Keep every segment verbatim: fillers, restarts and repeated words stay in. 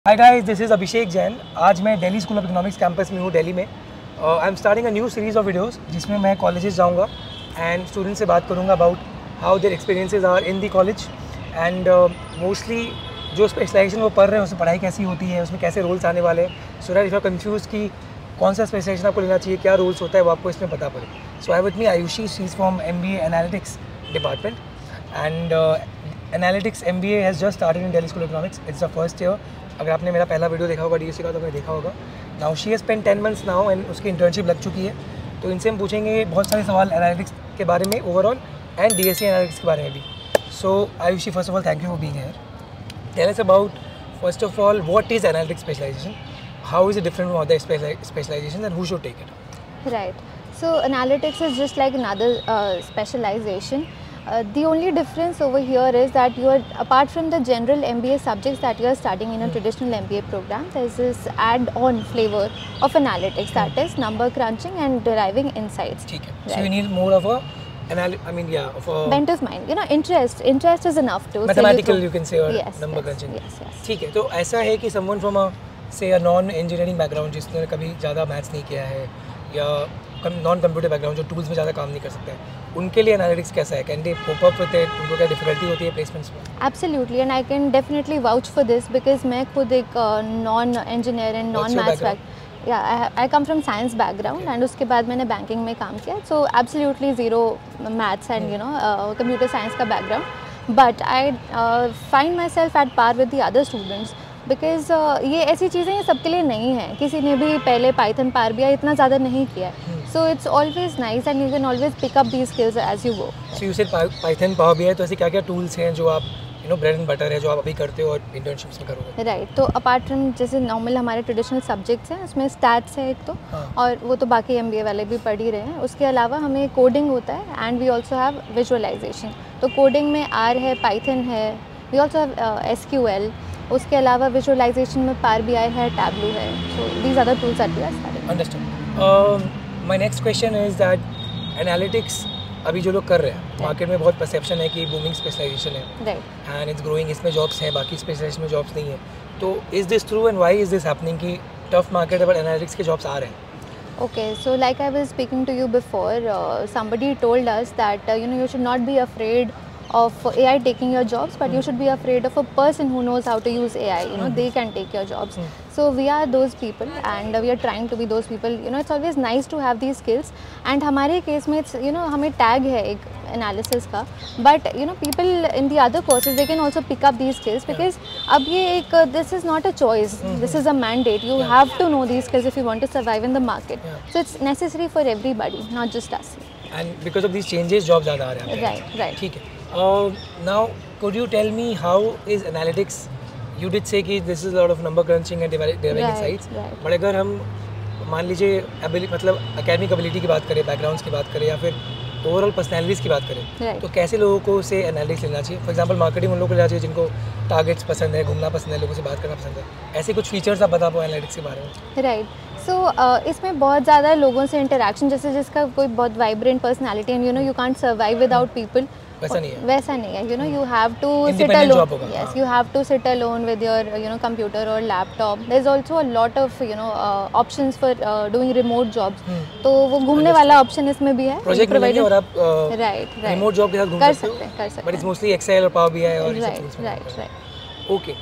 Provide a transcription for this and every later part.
Hi guys, this is Abhishek Jain. आज मैं Delhi school of economics campus में हूँ दिल्ली में। I am starting a new series of videos जिसमें मैं कॉलेजेस जाऊँगा एंड स्टूडेंट से बात करूँगा about how their experiences are in the college and mostly जो स्पेशलाइजेशन वो पढ़ रहे हैं उसमें पढ़ाई कैसी होती है, उसमें कैसे रोल्स आने वाले हैं। So that if you are confuse कि कौन सा स्पेशलाइजेशन आपको लेना चाहिए, क्या रोल्स होता है, वो आपको इसमें पता पड़े। So I with me Ayushi, she is from M B A analytics department and analytics M B A has just started in Delhi school of economics. It's the first year. अगर आपने मेरा पहला वीडियो देखा होगा डी एस ई का तो आपने देखा होगा। Now she has spend ten months now and उसकी इंटर्नशिप लग चुकी है। तो इनसे हम पूछेंगे बहुत सारे सवाल एनालिटिक्स के बारे में overall and D S E analytics के बारे में भी। So Ayushi, first of all thank you for being here. Tell us about first of all what is analytics specialization, how is it different from other specializations and who should take it? Right. So analytics is just like another uh, specialization. Uh, the only difference over here is that you are, apart from the general M B A subjects that you are studying in a mm. traditional M B A program, there is this add-on flavor of analytics, mm. that is number crunching and deriving insights. Okay. Right. So you need more of a Anal I mean, yeah, of a bent of mind. You know, interest. Interest is enough to mathematical. You, you can say or yes, number yes, crunching. Yes, yes. ठीक है, तो ऐसा है कि someone from a say a non engineering background जिसने कभी ज़्यादा maths नहीं किया है या नॉन कंप्यूटर बैकग्राउंड जो टूल्स में ज़्यादा काम नहीं कर सकते हैं, उनके लिए एनालिटिक्स कैसा है? Can they cope up with it? उनको क्या डिफिकल्टी होती है प्लेसमेंट्स में? Absolutely, and I can definitely vouch for this because मैं खुद एक non engineer and non maths back या I come from science background and उसके बाद मैंने बैंकिंग में काम किया। So absolutely zero maths and you know computer science का background, but I find myself at par with the other students because uh, ये ऐसी चीज़ें ये सबके लिए नहीं है। किसी ने भी पहले पाइथन पार भी इतना ज़्यादा नहीं किया है। So it's always nice and you can always pick up these skills as you go. So you said Python power भी है, तो ऐसे क्या क्या टूल्स हैं जो आप you know bread and butter है जो आप अभी करते हो और इंटर्नशिप्स में करोगे? Right right. तो अपार्ट फ्रॉम जैसे नॉर्मल हमारे ट्रेडिशनल सब्जेक्ट्स हैं उसमें स्टैट्स है एक तो, हाँ. और वो तो बाकी एम बी ए वाले भी पढ़ ही रहे हैं। उसके अलावा हमें कोडिंग होता है and we also have visualization. तो कोडिंग में आर है, पाइथन है, we also have S Q L. उसके अलावा विजुअलाइजेशन में पावर बी आई है, टैब्लू है। So these are the tools that we are studying. Understood. My next question is that analytics अभी जो लोग कर रहे हैं, मार्केट में बहुत परसेप्शन है कि बूमिंग स्पेशलाइजेशन है, राइट, एंड इट्स ग्रोइंग, इसमें जॉब्स हैं, बाकी स्पेशलाइजेशन में जॉब्स नहीं है। तो is this true and why is this happening कि टफ मार्केट है बट एनालिटिक्स के जॉब्स आ रहे हैं? Okay, so like I was speaking to you before, uh, somebody told us that uh, you know you should not be afraid of A I taking your jobs, but mm. you should be afraid of a person who knows how to use A I. You know, mm. they can take your jobs. Mm. So we are those people, and uh, we are trying to be those people. You know, it's always nice to have these skills. And हमारे case में it's you know हमें tag है एक analysis का, but you know people in the other courses they can also pick up these skills because yeah. अब ये एक uh, this is not a choice. Mm-hmm. This is a mandate. You yeah. have to know these skills if you want to survive in the market. Yeah. So it's necessary for everybody, not just us. And because of these changes, jobs ज़्यादा आ रहे हैं. Right, right. ठीक है. Uh, now, could you tell me how is analytics? You did say कि this is a lot of number crunching and deriving insights. Right. But अगर हम मान लीजिए ability मतलब academic ability की बात करें, backgrounds की बात करें या फिर ओवरऑल पर्सनैलिटीज की बात करें, right. तो कैसे लोगों को से एनालिटिक्स लेना चाहिए? फॉर एग्जांपल मार्केटिंग उन लोगों को लेना चाहिए जिनको टारगेट्स पसंद है, घूमना पसंद है, लोगों से बात करना पसंद है। ऐसे कुछ फीचर्स आप बता पाओ एनालिटिक्स के बारे में? Right right. So so, uh, इसमें बहुत ज़्यादा लोगों से इंटरेक्शन, जैसे जिसका कोई बहुत vibrant personality and you know you can't survive without people, वैसा नहीं है। वैसा नहीं है। You know you have to sit alone, yes you have to sit alone with your you know computer और laptop. There is also a lot of you know options for doing remote jobs, तो वो घूमने वाला option इसमें भी है। Project मिलेंगे और आप राइट राइट रिमोट जॉब के साथ घूम कर सकते हैं, कर सकते हैं, बट इट्स मोस्टली एक्सेल और पावर बी आई और right right right. Okay,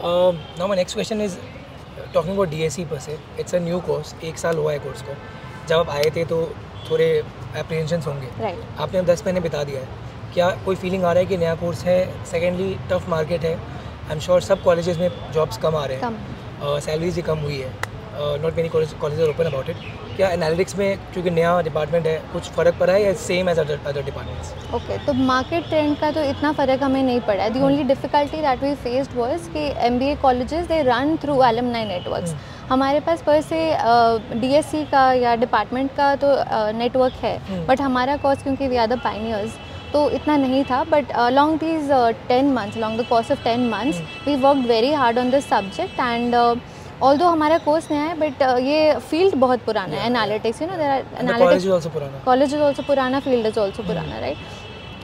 now my next question is talking about D S E per se. It's a new course, एक साल हुआ है कोर्स को। जब आप आए थे तो थोड़े एप्रीहेंशंस होंगे, राइट, आपने दस महीने बिता दिया है, क्या कोई फीलिंग आ रहा है कि नया कोर्स है? सेकेंडली टफ मार्केट है, आई एम श्योर सब कॉलेजेस में जॉब्स कम आ रहे हैं, सैलरीज भी कम हुई है, not many colleges are open about it. क्या एनालिटिक्स में क्योंकि नया डिपार्टमेंट है कुछ फ़र्क पड़ा है या same as other other departments? Okay, तो मार्केट ट्रेंड का तो इतना फ़र्क हमें नहीं पड़ा है। The only difficulty that we faced was कि M B A colleges they run through alumni networks. हमारे पास पर से डी एस ई का या डिपार्टमेंट का तो नेटवर्क uh, है, बट हमारा कोर्स क्योंकि वी आर द पायनियर्स तो इतना नहीं था। But along these ten months along the course of ten months we worked very hard on this subject and although हमारा कोर्स नया है बट uh, ये फील्ड बहुत पुराना है analytics. You know there are analytics, college is also पुराना, college is also पुराना, field is also पुराना, राइट।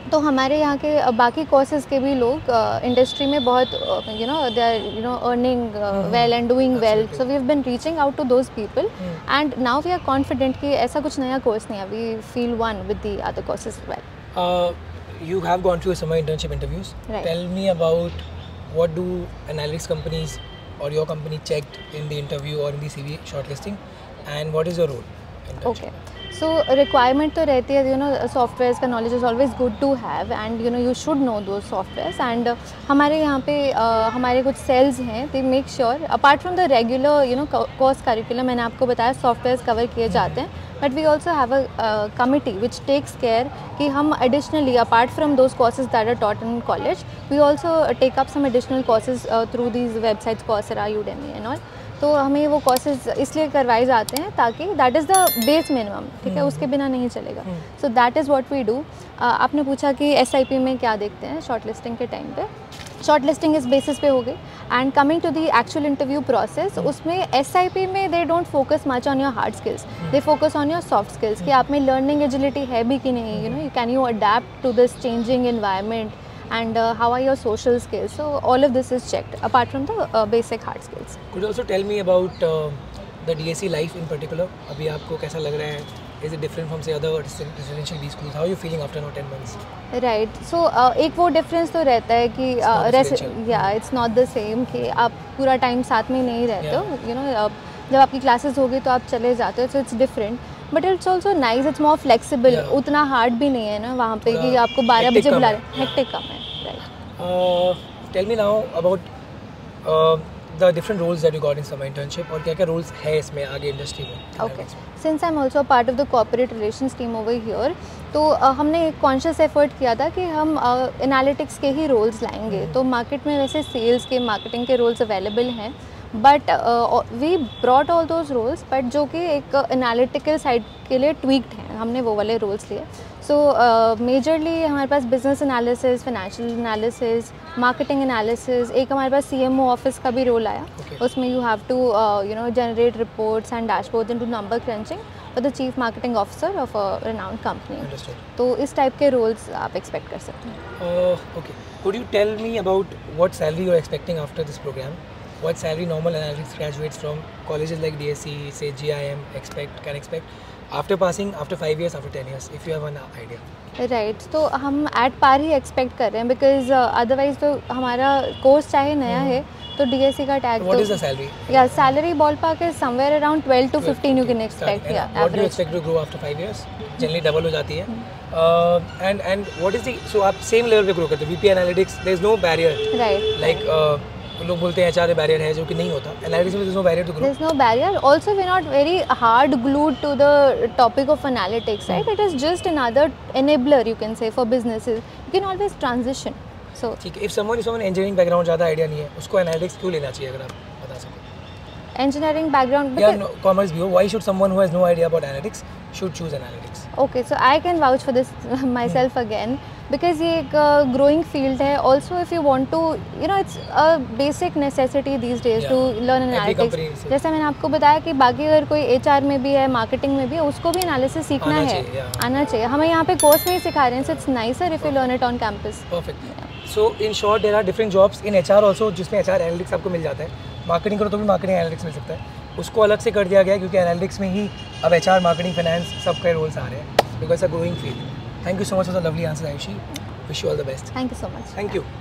तो हमारे यहाँ के uh, बाकी कोर्सेज के भी लोग इंडस्ट्री uh, में बहुत you know they are you know earning well and doing well, so we have been reaching out to those people and now we are confident कि ऐसा कुछ नया कोर्स नहीं है, we feel one with the other courses well. You have gone through summer internship interviews. Right. Tell me about what do analytics companies or your company checked in the interview or in the C V shortlisting, and what is your role? Okay. So requirement तो रहती है, you know, softwares का knowledge is always good to have and you know you should know those softwares and uh, हमारे यहाँ पे uh, हमारे कुछ cells हैं, they make sure apart from the regular you know course curriculum, मैंने आपको बताया softwares cover किए जाते हैं, but we also have a uh, committee which takes care कि हम additionally apart from those courses that are taught in college, we also take up some additional courses uh, through these websites Coursera, Udemy and all. तो हमें वो courses इसलिए करवाए जाते हैं ताकि that is the base minimum, ठीक है, उसके बिना नहीं चलेगा. So that is what we do. आपने पूछा कि एस आई पी में क्या देखते हैं शॉर्ट लिस्टिंग के टाइम पे. शॉर्ट लिस्टिंग इस बेसिस पे हो गई and coming to the actual interview process, उसमें एस आई पी में they don't focus much on your hard skills, they focus on your soft skills कि आप में लर्निंग एजिलिटी है भी कि नहीं, you know can you adapt to this changing environment and uh, how are your social skills. So all of this is checked apart from the uh, basic hard skills. Could you also tell me about uh, the D S E life in particular? अभी आपको कैसा लग रहा है? Is it different from say other residential B schools? How are you feeling after now ten months? Right. So uh, एक वो difference तो रहता है कि uh, yeah it's not the same कि आप पूरा time साथ में नहीं रहते हो, you know uh, जब आपकी classes होगी तो आप चले जाते हो, so it's different. But it's also nice, it's more flexible, उतना हार्ड भी नहीं है ना वहाँ पे कि आपको बारह बजे बुला रहे, हेक्टिक कम है. Right. Tell me now about the different roles that you got in summer internship, और क्या क्या रोल्स है इसमें आगे इंडस्ट्री में. Okay, since I am also part of the corporate relations team over here, तो uh, हमने एक कॉन्शियस एफर्ट किया था कि हम एनालिटिक्स uh, के ही रोल्स लाएंगे. तो मार्केट में वैसे सेल्स के, मार्केटिंग के रोल्स अवेलेबल हैं, but we brought all those roles, but जो कि एक एनालिटिकल साइड के लिए ट्वीक्ड हैं, हमने वो वाले रोल्स लिए. सो मेजरली हमारे पास business analysis, financial analysis, marketing analysis, एक हमारे पास सी एम ओ ऑफिस का भी रोल आया. okay. उसमें you have to you know generate reports and dashboard into number crunching for the chief marketing officer of a renowned company. तो इस type के roles आप एक्सपेक्ट कर सकते हैं. Okay, could you tell me about what salary you are expecting after this program? What salary normal analytics graduates from colleges like D S E, say G I M, expect can expect after passing, after five years, after ten years, if you have an idea? Right. तो हम at par he expect कर रहे हैं because uh, otherwise तो हमारा course चाहे नया mm-hmm. है तो D S E का tag. What तो, is the salary? Yeah, salary ballpark is somewhere around twelve to fifteen you can expect. And yeah, what average. do you expect to grow after five years? Generally double हो जाती है. Uh, and and what is the so आप same level पे grow करते हो? V P Analytics, there is no barrier. Right. Like uh, लोग बोलते हैं एच आर बैरियर है, जो कि नहीं होता. एनालिटिक्स में there's no barrier to grow. There's no barrier. Also, we're not very hard glued to the topic of analytics, right? Mm. It is just another enabler, you can say, for businesses. You can always transition. So. ठीक है. If someone is someone engineering background ज़्यादा idea नहीं है, उसको analytics क्यों लेना चाहिए अगर आप बता सको? Engineering background. या कॉमर्स भी हो, why should someone who has no idea about analytics should choose analytics? Okay, so I can vouch for this myself mm. again. Because ये एक ग्रोइंग फील्ड है. Also if you want to you know it's a basic necessity these days to learn analytics. जैसे मैंने आपको बताया कि बाकी अगर कोई एच आर में भी है, मार्केटिंग में भी है, उसको भी एनालिसिस सीखना है, आना चाहिए. हमें यहाँ पे कोर्स में ही सिखा रहे हैं. So it's nicer if you learn it on campus. Perfect. So in short there are different jobs in H R also, जिसमें एच आर एनालिटिक्स आपको मिल जाता है. मार्केटिंग करो तो भी मार्केटिंग एनालिटिक्स मिल सकता है. उसको अलग से कर दिया गया है क्योंकि एनालिटिक्स में ही अब एच आर, मार्केटिंग, फाइनेंस सब के रोल्स आ रहे हैं because a growing field. Thank you so much for the lovely answer Ayushi. Wish you all the best. Thank you so much. Thank you.